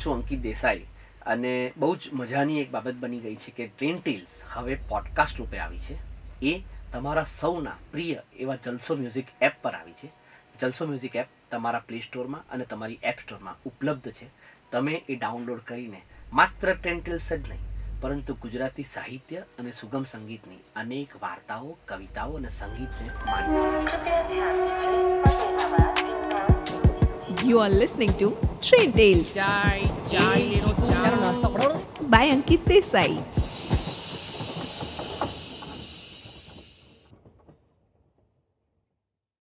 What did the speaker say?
છું અંકિત દેસાઈ અને બહુ જ મજાની એક બાબત બની ગઈ છે કે ટ્રેન ટેલ્સ હવે પોડકાસ્ટ રૂપે આવી છે. એ તમારા સૌના પ્રિય એવા જલસો મ્યુઝિક એપ પર આવી છે. જલસો મ્યુઝિક એપ તમારા પ્લે સ્ટોરમાં અને તમારી એપ સ્ટોરમાં ઉપલબ્ધ છે. તમે એ ડાઉનલોડ કરીને માત્ર ટ્રેન ટેલ્સ જ નહીં પરંતુ ગુજરાતી સાહિત્ય અને સુગમ સંગીતની અનેક વાર્તાઓ, કવિતાઓ અને સંગીતને માણી શકો. You are listening to Train Tales Chai, little chai. by Ankit Desai.